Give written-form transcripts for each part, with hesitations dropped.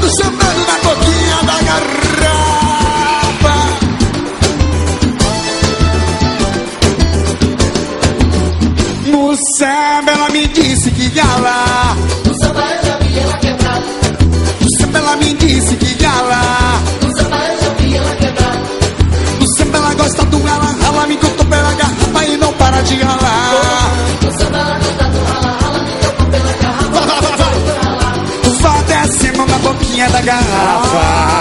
sambando na boquinha da garrafa. No samba ela me disse que gala. No samba eu já vi ela quebrar. No samba ela me disse que gala. No samba eu já vi ela quebrar. No samba ela gosta do rala, rala, me contou pela garrafa e não para de ralar. No samba ela gosta do rala, rala, me tocou pela garrafa. Vai descendo na boquinha da garrafa.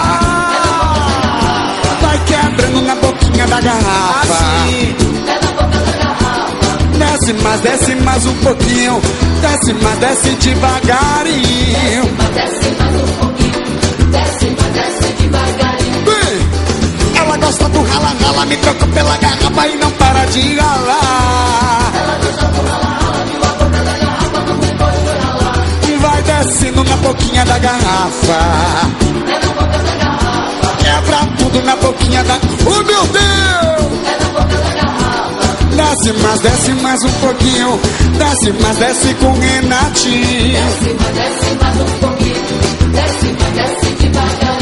Vai quebrando na boquinha da garrafa. Desce mais um pouquinho. Desce mais, desce devagarinho. Desce mais um pouquinho. Desce mais, desce devagarinho. Bem, ela gosta do rala, rala, me trocou pela garrafa e não para de ralar. Ela gosta do rala, rala, viu a boca da garrafa, não tem boi por ralar. Vai descendo na boquinha da garrafa. É na boca da garrafa. Quebra tudo na boquinha da... Oh, meu Deus! É na boca da garrafa. Desce mais um pouquinho. Desce mais, desce com Renatinho. Desce mais um pouquinho. Desce mais, desce devagarinho.